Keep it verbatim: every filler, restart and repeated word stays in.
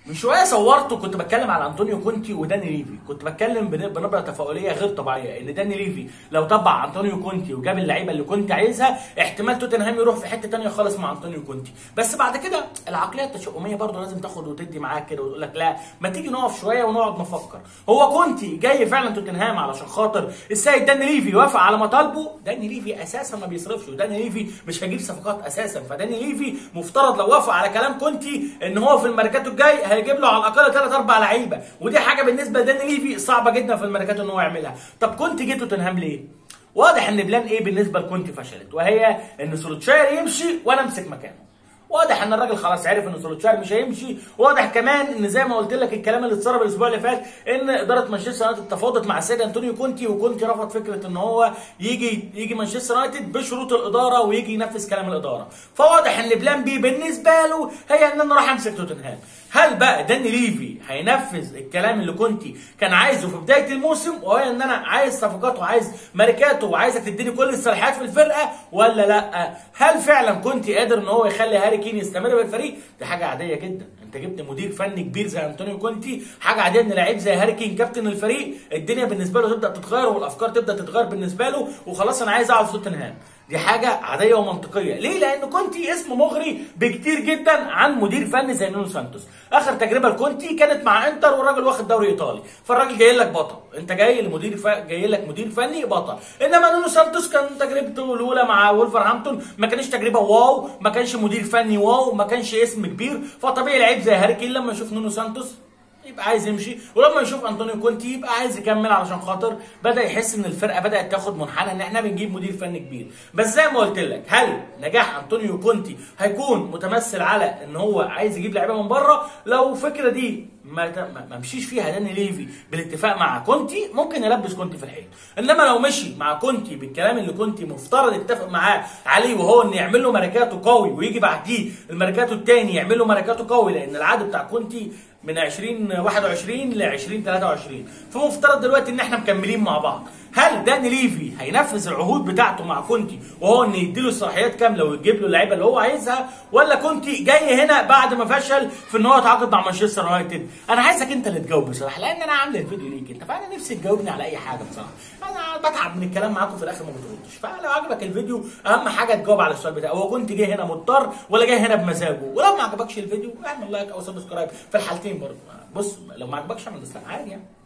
من شويه صورت وكنت بتكلم على انطونيو كونتي وداني ليفي، كنت بتكلم بن- بنبره تفاؤليه غير طبيعيه ان داني ليفي لو طبع انطونيو كونتي وجاب اللعيبه اللي كنت عايزها احتمال توتنهام يروح في حته ثانيه خالص مع انطونيو كونتي. بس بعد كده العقليه التشاؤميه برضه لازم تاخد وتدي معاك كده وتقول لك لا ما تيجي نقف شويه ونقعد نفكر. هو كونتي جاي فعلا توتنهام علشان خاطر السيد داني ليفي يوافق على مطالبه؟ داني ليفي اساسا ما بيصرفش، وداني ليفي مش هيجيب صفقات اساسا، فداني ليفي مفترض لو وافق على كلام كونتي ان هو في الميركاتو الجاي هيجيب له على الاقل ثلاث اربع لعيبه، ودي حاجه بالنسبه لداني ليفي صعبه جدا في الميركاتو ان هو يعملها. طب كونتي جه توتنهام ليه؟ واضح ان بلان ايه بالنسبه لكونتي فشلت، وهي ان سولوتشاير يمشي وانا امسك مكانه. واضح ان الراجل خلاص عرف ان سولوتشاير مش هيمشي، واضح كمان ان زي ما قلت لك الكلام اللي اتسرب الاسبوع اللي فات ان اداره مانشستر يونايتد تفاوضت مع السيد انطونيو كونتي، وكونتي رفض فكره ان هو يجي يجي مانشستر يونايتد بشروط الاداره ويجي ينفذ كلام الاداره. فواضح ان بلان بي بالنسبه له هي ان انا راح امسك توتنهام. هل بقى داني ليفي هينفذ الكلام اللي كونتي كان عايزه في بدايه الموسم، وهي ان انا عايز صفقات وعايز ماركاتو وعايزك تديني كل الصلاحيات في الفرقه، ولا لا؟ هل فعلا كونتي قادر ان هو يخلي هاري كين يستمر بالفريق؟ دي حاجه عاديه جدا، انت جبت مدير فني كبير زي انطونيو كونتي، حاجه عاديه ان لعيب زي هاري كين كابتن الفريق الدنيا بالنسبه له تبدا تتغير والافكار تبدا تتغير بالنسبه له، وخلاص انا عايز اقعد في توتنهام. دي حاجه عاديه ومنطقيه، ليه؟ لان كونتي اسمه مغري بكتير جدا عن مدير فني زي نونو سانتوس. اخر تجربه لكونتي كانت مع انتر والراجل واخد دوري ايطالي، فالراجل جاي لك بطل، انت جاي لمدير ف... جاي لك مدير فني بطل. انما نونو سانتوس كان تجربته الاولى مع وولفرهامبتون ما كانش تجربه واو، ما كانش مدير فني واو، ما كانش اسم كبير، فطبيعي لعيب زي هاري كين لما يشوف نونو سانتوس يبقى عايز يمشي، ولما يشوف انطونيو كونتي يبقى عايز يكمل علشان خاطر بدا يحس ان الفرقه بدات تاخد منحنى ان احنا بنجيب مدير فني كبير. بس زي ما قلت لك، هل نجاح انطونيو كونتي هيكون متمثل على ان هو عايز يجيب لعيبه من بره؟ لو الفكره دي ما ما مشيش فيها داني ليفي بالاتفاق مع كونتي ممكن يلبس كونتي في الحيط، انما لو مشي مع كونتي بالكلام اللي كونتي مفترض يتفق معاه عليه، وهو ان يعمل له ماركاتو قوي ويجي بعديه الماركاتو الثاني يعمل له ماركاتو قوي، لان العقد بتاع كونتي من عشرين واحد وعشرين ل عشرين تلاته وعشرين، فمفترض دلوقتي ان احنا مكملين مع بعض. هل داني ليفي هينفذ العهود بتاعته مع كونتي وهو ان يديله الصلاحيات كامله ويجيب له اللعيبه اللي هو عايزها، ولا كونتي جاي هنا بعد ما فشل في ان هو يتعاقد مع مانشستر يونايتد؟ انا عايزك انت اللي تجاوب بصراحه، لان انا عامل الفيديو ليك انت، فانا نفسي تجاوبني على اي حاجه بصراحه. انا بتعب من الكلام معاكم في الاخر ما بتردش، فلو عجبك الفيديو اهم حاجه تجاوب على السؤال بتاعي، هو كنت جاي هنا مضطر ولا جاي هنا بمزاجه؟ ولو ما عجبكش الفيديو اعمل لايك او سبسكرايب في الحالتين برضه. بص لو ما عجبكش اعمل ديسلايك عادي يعني.